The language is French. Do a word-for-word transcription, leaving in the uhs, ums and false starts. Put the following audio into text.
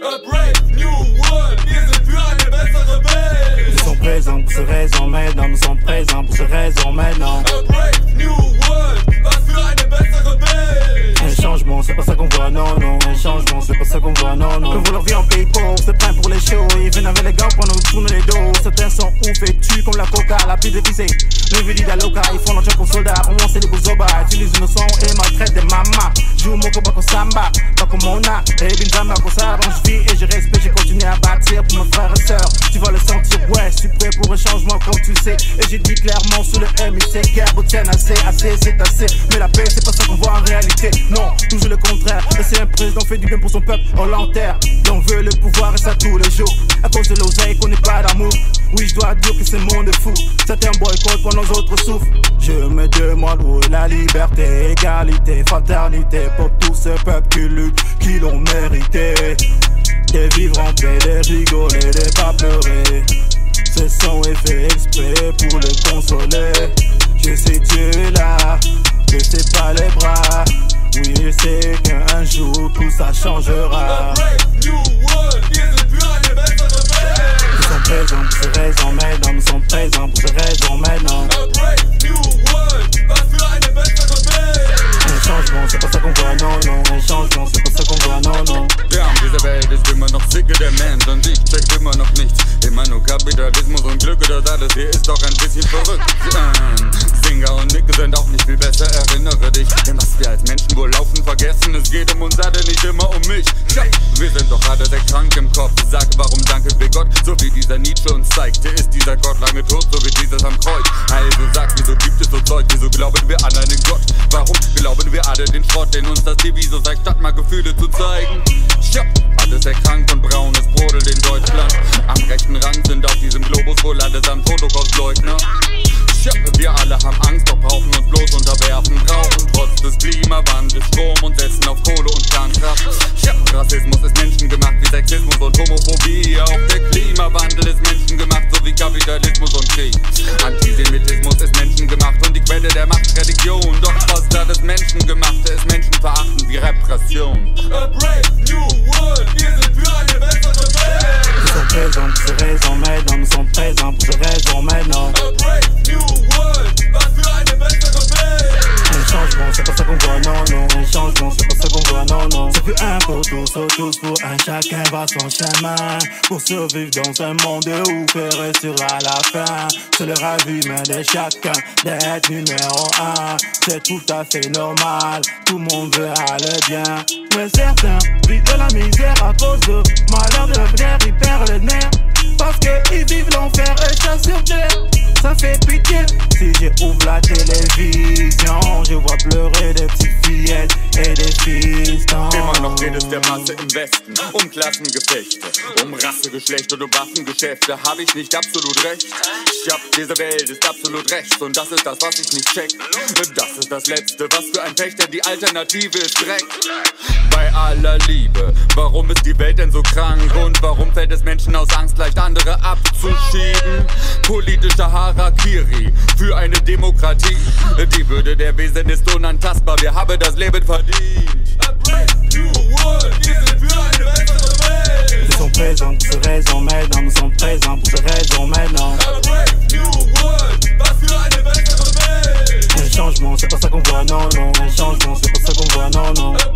A brave new world, wir sind für eine bessere Welt. Ils sont présents pour ces raisons maintenant, nous sommes présents pour ces raisons maintenant. A brave new world, was für eine bessere Welt. Un changement, c'est pas ça qu'on voit, non, non. Un changement, c'est pas ça qu'on voit, non, non. Quand vous leur vie en pays pauvre, c'est plein pour les shows. Ils viennent avec les gars pour nous tourner les dos. Certains sont ouf et tuent comme la coca, la pile de pisser. Le vidi d'Aloca, ils font leur job comme soldats. Pour moi, c'est les Bozoba. Utilisent innocents et maltraitent des mamas. Joue mon combat comme Samba, pas comme Mona. Et Binzama, comme ça, avant je vis et je respecte. J'ai continué à bâtir pour mes frères et sœurs. Tu vas le sentir, ouais, je suis prêt pour un changement, comme tu sais. Et j'ai dit clairement sous le M I C, guerre, tienne assez, assez, c'est assez. Mais la paix, c'est pas ça qu'on voit en réalité. Non, toujours le contraire. Et c'est un président fait du bien pour son peuple, on l'enterre. L'on veut le pouvoir et ça tous les jours. À cause de l'oseille qu'on n'est pas d'amour. Oui, je dois dire que ce monde est fou. Certains boycottent pendant les autres souffrent. Je me demande où est la liberté, égalité, fraternité pour tout ce peuple qui lutte, qui l'ont mérité. De vivre en paix, de rigoler, de pas pleurer. Ce son est fait exprès pour le consoler. Je sais Dieu est là, que c'est pas les bras. Oui, je sais qu'un jour tout ça changera. A brave new world, wir sind für eine bessere Welt. Nous sommes présents pour ces raisons maintenant, nous sommes présents pour ces raisons maintenant. A brave new world, was für eine bessere Welt. Un changement, c'est pas ça qu'on voit, non, non. Un changement, c'est pas ça qu'on voit, non, non. Wir haben diese Welt, ist immer noch Zicke der Mensch und ich check immer noch nichts. Immer nur Kapitalismus und Glücke, das alles hier ist doch ein bisschen verrückt. Ähm, Singer und Nicke sind auch nicht viel besser, erinnere dich. Denn was wir als Menschen wohl laufen vergessen, es geht um uns alle, nicht immer um mich. Ja, wir sind doch alle sehr krank im Kopf. Sag, warum danke wir Gott, so wie dieser Nietzsche uns zeigte. Ist dieser Gott lange tot, so wie Jesus am Kreuz. Also sag, wieso gibt es so Zeug, wieso glauben wir an einen Gott? Warum glauben wir alle den Schrott, den uns das Diviso zeigt, statt mal Gefühle zu zeigen? Ja, alles sehr krank und braun, es brodelt in Deutschland. Am rechten Rang sind auf diesem Globus wohl allesamt Holocaustleugner. Ja, wir alle haben Angst, doch brauchen uns bloß unterwerfen. Brauchen trotz des Klimawandels Strom und setzen auf Kohle und Kernkraft. Ja, Rassismus ist menschengemacht wie Sexismus und Homophobie. Auch der Klimawandel ist menschengemacht, so wie Kapitalismus und Krieg. Antisemitismus ist menschengemacht und die Quelle der Macht Religion. Doch fast alles Menschengemachte ist menschenverachtend wie Repression. A brave new world, wir sind für eine bessere Welt. Nous sommes présents pour ces raisons maintenant, nous sommes présents pour ces raisons maintenant. A brave new world, was für eine bessere Welt. Un changement, c'est pas ça qu'on voit, non, non. Un changement, c'est pas ça qu'on voit, non, non. C'est plus un pour tous, ou tous pour un, chacun va son chemin. Pour survivre dans un monde où faire sera la fin. C'est le raviment de chacun d'être numéro un. C'est tout à fait normal, tout le monde veut aller bien. Mais certains vivent de la misère à cause de malheur de l'avenir, ils perdent le nerf. Parce qu'ils vivent l'enfer et chassent sur terre. Ça fait pitié. Si j'ouvre la télévision, je vois pleurer des petites fillettes et des fistons. Immer noch geht es der Masse im Westen um Klassengefechte, um Rasse, Geschlecht und um Waffengeschäfte. Hab ich nicht absolut recht? Ja, diese Welt ist absolut rechts und das ist das, was ich nicht check. Das ist das Letzte, was für ein Pech, denn die Alternative ist Dreck. Bei aller Liebe, warum ist die Welt denn so krank und warum fällt es Menschen aus Angst, leicht andere abzuschieben? Politische Harakiri für eine Demokratie. Die Würde der Wesen ist unantastbar, wir haben das Leben verdient. A brave new world, wir sind für eine bessere Welt. Nous sommes présents pour ces raisons maintenant, nous sommes présents pour ces raisons maintenant. A brave new world, was für eine bessere Welt. Un changement, c'est pas ça qu'on voit, non, non. Un changement, c'est pas ça qu'on voit, non, non.